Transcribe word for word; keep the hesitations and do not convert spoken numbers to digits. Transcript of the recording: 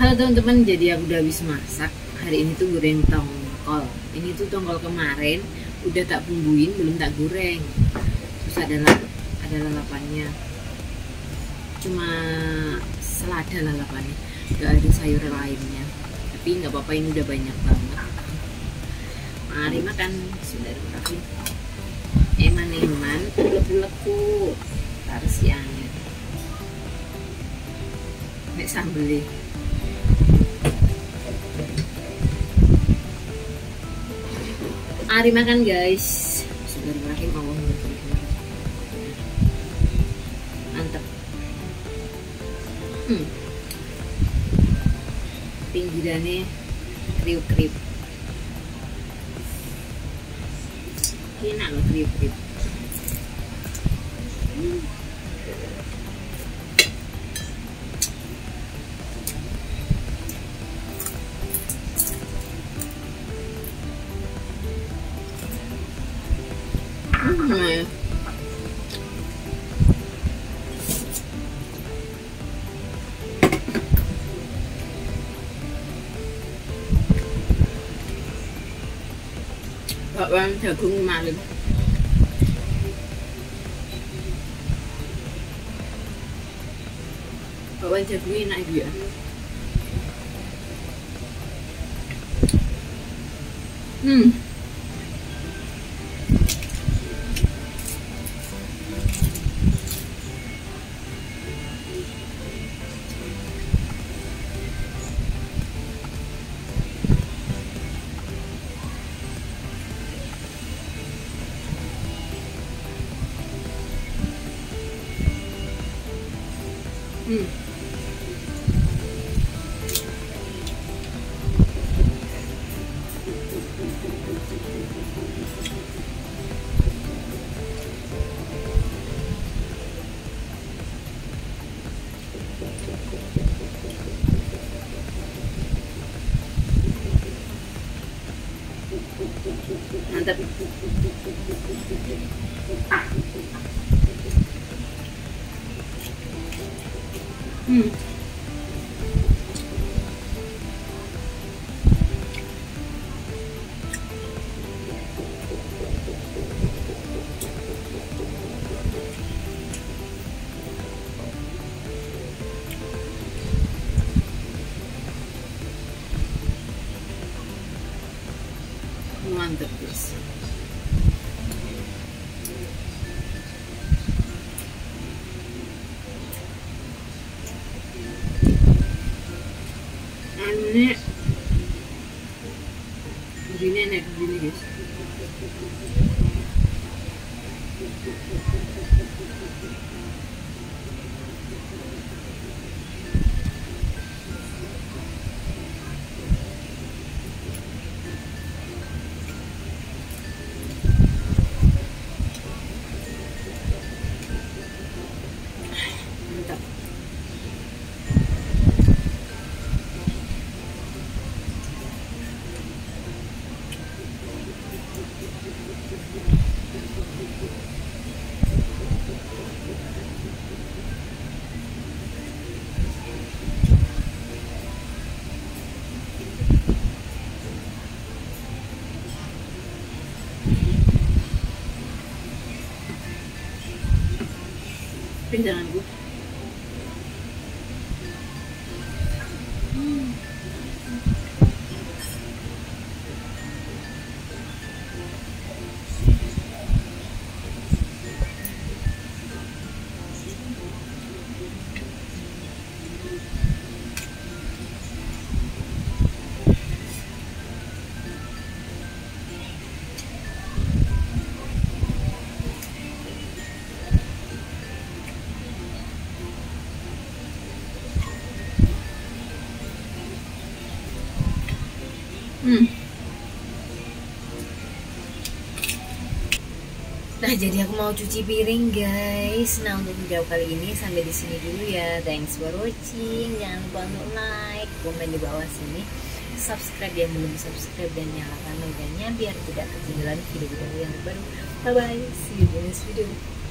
Halo teman-teman, jadi aku udah habis masak. Hari ini tuh goreng tongkol. Ini tuh tongkol kemarin udah tak bumbuin, belum tak goreng. Terus ada lap, ada lalapannya. Cuma selada lalapannya, gak ada sayur lainnya. Tapi nggak apa-apa, ini udah banyak banget. Mari makan. Bismillahirrahmanirrahim. Eman-eman, ulek-ulekku. Taruh siangnya. Nek sambelnya. Mari makan guys. Bismillahirrahmanirrahim. Allahumma mantap. Hmm. Pinggirannya kriuk-kriuk. Enak loh kriuk-kriuk. Hmm. Hmm. Bakwan jagung malam. Bakwan jagung enak dia. Hmm. Hmm. Mantap. Hmm. Mantap guys. Ini begini enak begini guys. Mantap. Pindanganku. Hmm. Hmm. Nah, jadi aku mau cuci piring guys. Nah, untuk video kali ini sampai di sini dulu ya. Thanks for watching. Jangan lupa untuk like, komen di bawah sini, subscribe yang belum subscribe, dan nyalakan logonya biar tidak ketinggalan video-video yang baru. Bye bye. See you in this video.